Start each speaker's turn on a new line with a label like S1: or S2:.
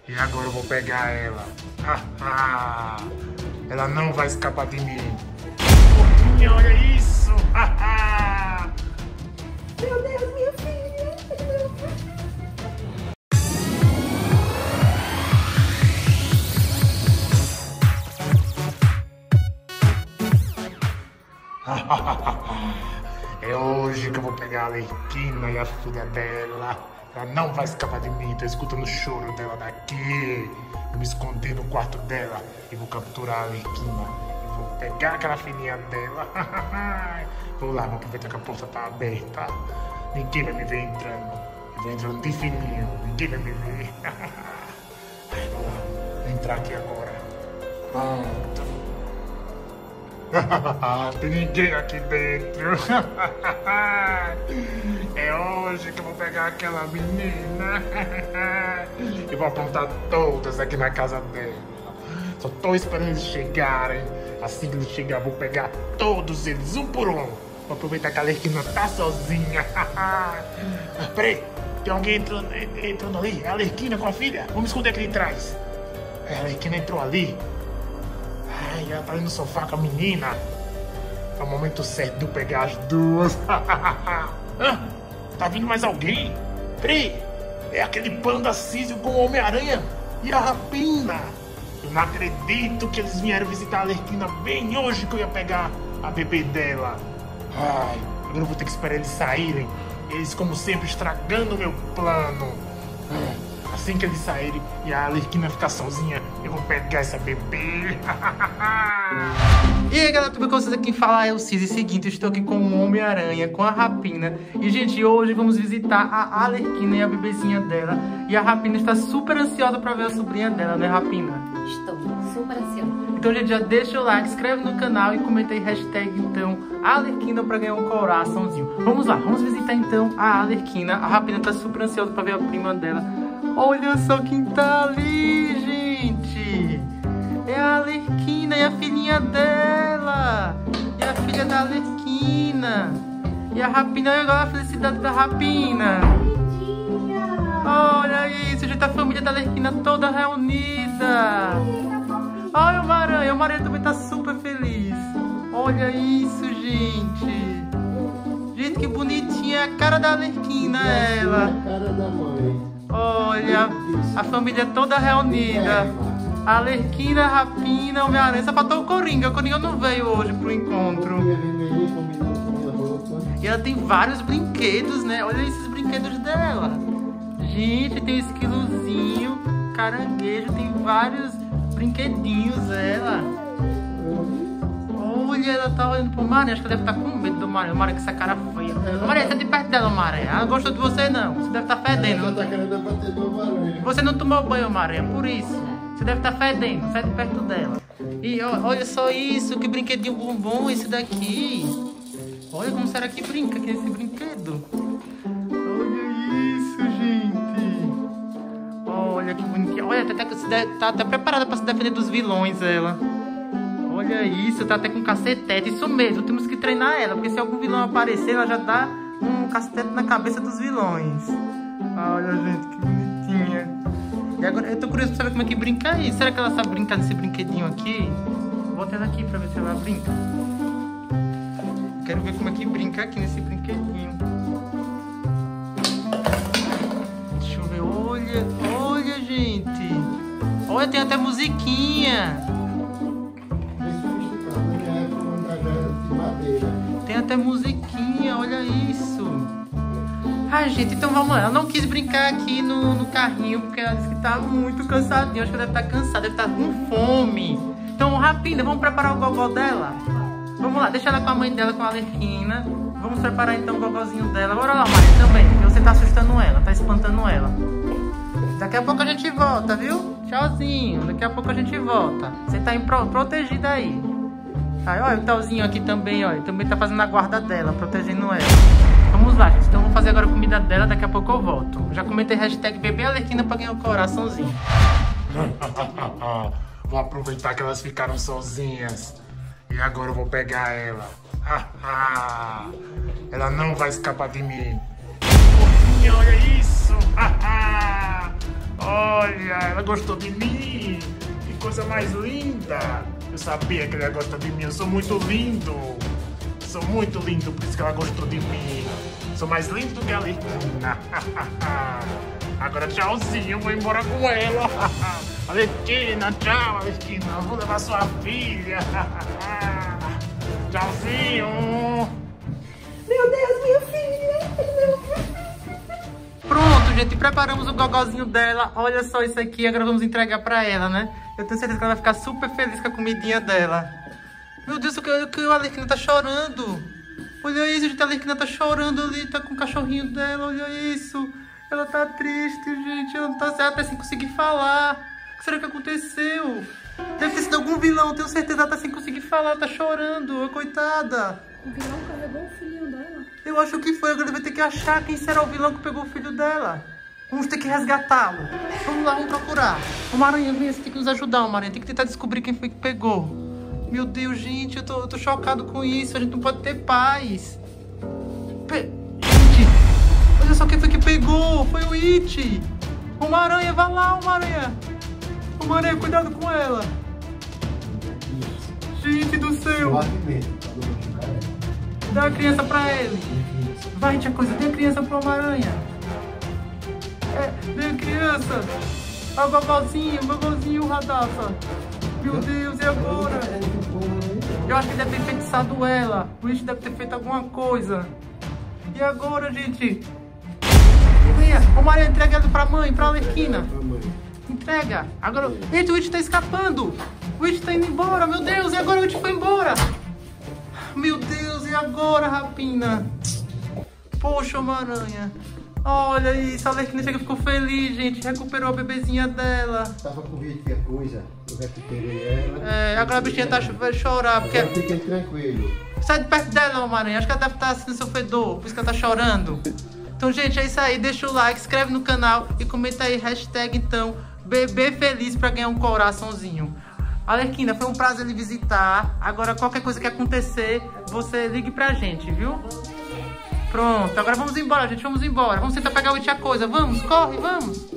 S1: E agora eu vou pegar ela. Ela não vai escapar de mim. Porquinha, olha isso!
S2: Meu Deus, minha filha!
S1: É hoje que eu vou pegar a Arlequina e a filha dela. Ela não vai escapar de mim. Tô escutando o choro dela daqui. Eu me escondi no quarto dela e vou capturar a Arlequina. E vou pegar aquela filhinha dela. Vou lá, vou aproveitar que a porta tá aberta. Ninguém vai me ver entrando. Eu vou entrando de fininho. Ninguém vai me ver. Vou lá. Vou entrar aqui agora. Pronto. Tem ninguém aqui dentro. É hoje que eu vou pegar aquela menina. E vou aprontar todas aqui na casa dela. Só tô esperando eles chegarem. Assim que eles chegarem, vou pegar todos eles, um por um. Vou aproveitar que a Arlequina tá sozinha. Peraí, tem alguém entrando ali. É a Arlequina com a filha. Vamos me esconder aqui de trás. A Arlequina entrou ali. Ai, ela tá ali no sofá com a menina. É o momento certo de eu pegar as duas. Tá vindo mais alguém? Peraí, é aquele panda Císio com o Homem-Aranha e a Rapina. Eu não acredito que eles vieram visitar a Arlequina bem hoje que eu ia pegar a bebê dela. Ai, agora eu vou ter que esperar eles saírem. Eles, como sempre, estragando o meu plano. Assim que eles saírem e a Arlequina ficar sozinha, eu vou pegar essa bebê.
S3: E aí galera, tudo bem com vocês? Aqui falar é o Cis. E seguinte, eu estou aqui com o Homem-Aranha, com a Rapina. E gente, hoje vamos visitar a Arlequina e a bebezinha dela. E a Rapina está super ansiosa para ver a sobrinha dela, né Rapina?
S2: Estou super ansiosa.
S3: Então gente, já deixa o like, inscreve no canal e comenta aí hashtag então Arlequina para ganhar um coraçãozinho. Vamos lá, vamos visitar então a Arlequina. A Rapina está super ansiosa para ver a prima dela. Olha só quem tá ali, gente! É a Arlequina e a filhinha dela! E a filha da Arlequina! E a Rapina, olha a felicidade da Rapina! Olha isso, gente, a família da Arlequina toda reunida! Olha o Homem-Aranha também tá super feliz! Olha isso, gente! Gente, que bonitinha, a cara da Arlequina, ela!
S4: A cara da mãe.
S3: Olha, a família toda reunida. A Arlequina, a Rapina, o Homem-Aranha. Só faltou o Coringa. O Coringa não veio hoje pro encontro. E ela tem vários brinquedos, né? Olha esses brinquedos dela. Gente, tem um esquilozinho, caranguejo, tem vários brinquedinhos ela. Olha, ela tá olhando pro Maré. Acho que ela deve estar com medo do Maré. O Maré com essa cara feia. Maré, sai de perto dela, Maré. Ela não gostou de você, não. Você deve estar fedendo.
S4: Ela tá querendo bater no Homem-Aranha.
S3: Você não tomou banho, Maré, por isso. Você deve estar fedendo. Sai de perto dela. E olha só isso. Que brinquedinho bombom esse daqui. Olha como será que brinca aqui esse brinquedo. Olha isso, gente. Olha que bonitinho. Olha, tá até preparada para se defender dos vilões, ela. Olha isso, tá até com cacetete. Isso mesmo, temos que treinar ela. Porque se algum vilão aparecer, ela já dá um cacetete na cabeça dos vilões. Olha, gente, que bonitinha. E agora, eu tô curioso pra saber como é que brinca isso. Será que ela sabe brincar nesse brinquedinho aqui? Bota ela aqui pra ver se ela brinca. Quero ver como é que brinca aqui nesse brinquedinho. Deixa eu ver. Olha, gente. Olha, tem até musiquinha. Tem até musiquinha, olha isso. Ai, gente, então vamos lá. Ela não quis brincar aqui no carrinho, porque ela disse que tá muito cansadinha. Acho que ela deve estar cansada, deve estar com fome. Então, Rapina, vamos preparar o gogó dela? Vamos lá, deixa ela com a mãe dela, com a Arlequina. Vamos preparar então o gogozinho dela. Bora lá, Maria, também, porque você tá assustando ela, tá espantando ela. Daqui a pouco a gente volta, viu? Tchauzinho, daqui a pouco a gente volta. Você tá protegida aí. Aí, olha o Talzinho aqui também, olha. Também tá fazendo a guarda dela, protegendo ela. Vamos lá, gente. Então vou fazer agora a comida dela, daqui a pouco eu volto. Já comentei hashtag bebê Arlequina pra ganhar o coraçãozinho.
S1: Vou aproveitar que elas ficaram sozinhas. E agora eu vou pegar ela. Ela não vai escapar de mim. Porquinha, olha isso! Olha, ela gostou de mim. Que coisa mais linda. Eu sabia que ela gosta de mim, eu sou muito lindo. Sou muito lindo, por isso que ela gostou de mim. Sou mais lindo do que a Alerquina. Agora tchauzinho, eu vou embora com ela. Alerquina, tchau, Alerquina. Eu vou levar sua filha. Tchauzinho.
S2: Meu Deus, minha filha!
S3: Pronto, gente, preparamos o gogozinho dela. Olha só isso aqui, agora vamos entregar pra ela, né? Eu tenho certeza que ela vai ficar super feliz com a comidinha dela. Meu Deus, o que a Alerquina tá chorando? Olha isso, gente, a Alerquina tá chorando ali, tá com o cachorrinho dela, olha isso. Ela tá triste, gente, ela não tá certa, sem conseguir falar. O que será que aconteceu? Deve ter sido algum vilão, tenho certeza, ela tá sem conseguir falar, ela tá chorando, coitada.
S2: O vilão carregou o filhinho dela.
S3: Eu acho que foi, agora vai ter que achar quem será o vilão que pegou o filho dela. Vamos ter que resgatá-lo. Vamos lá, vamos procurar. Uma aranha, vem, você tem que nos ajudar, uma aranha. Tem que tentar descobrir quem foi que pegou. Meu Deus, gente, eu tô chocado com isso. A gente não pode ter paz. Gente, olha só quem foi que pegou. Foi o It. Uma aranha, vai lá, uma aranha. Uma aranha, cuidado com ela. Gente do céu. Dá a criança pra ele. Vai, tia Coisa, dê a criança pra uma aranha. Dê a criança. O gogozinho, Radassa. Meu Deus, e agora? Eu acho que deve ter enfeitiçado ela. O It deve ter feito alguma coisa. E agora, gente? Venha, uma aranha, entrega ela pra mãe, pra Alerquina. Entrega. Agora, eita, o It tá escapando. O It tá indo embora, meu Deus, e agora o It foi embora. Meu Deus, e agora, Rapina? Poxa, uma aranha. Olha isso, a Alerquina chega, ficou feliz, gente. Recuperou a bebezinha dela.
S4: Tava com medo de coisa, eu recuperei ela.
S3: Agora a bichinha vai chorar, porque...
S4: Agora fiquem tranquilo.
S3: Sai de perto dela, uma aranha. Acho que ela deve estar sentindo seu fedor, por isso que ela tá chorando. Então, gente, é isso aí. Deixa o like, inscreve no canal e comenta aí, hashtag, então, bebê feliz pra ganhar um coraçãozinho. Alerquina, foi um prazer lhe visitar. Agora, qualquer coisa que acontecer, você ligue pra gente, viu? Pronto, agora vamos embora, gente, vamos embora. Vamos tentar pegar o It a Coisa. Vamos, corre, vamos.